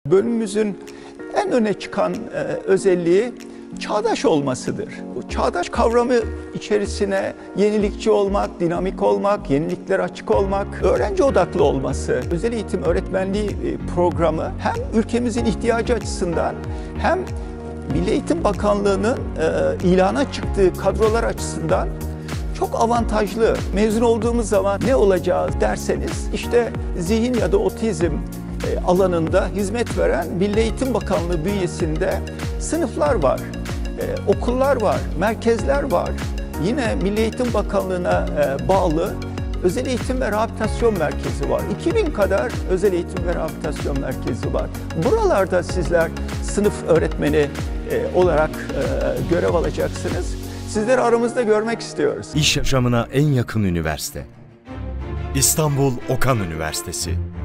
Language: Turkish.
Bölümümüzün en öne çıkan özelliği çağdaş olmasıdır. Bu çağdaş kavramı içerisine yenilikçi olmak, dinamik olmak, yeniliklere açık olmak, öğrenci odaklı olması. Özel eğitim öğretmenliği programı hem ülkemizin ihtiyacı açısından hem Milli Eğitim Bakanlığı'nın ilana çıktığı kadrolar açısından çok avantajlı. Mezun olduğumuz zaman ne olacağız derseniz, işte zihin ya da otizm alanında hizmet veren Milli Eğitim Bakanlığı bünyesinde sınıflar var, okullar var, merkezler var. Yine Milli Eğitim Bakanlığı'na bağlı özel eğitim ve rehabilitasyon merkezi var. 2000 kadar özel eğitim ve rehabilitasyon merkezi var. Buralarda sizler sınıf öğretmeni olarak görev alacaksınız. Sizleri aramızda görmek istiyoruz. İş yaşamına en yakın üniversite. İstanbul Okan Üniversitesi.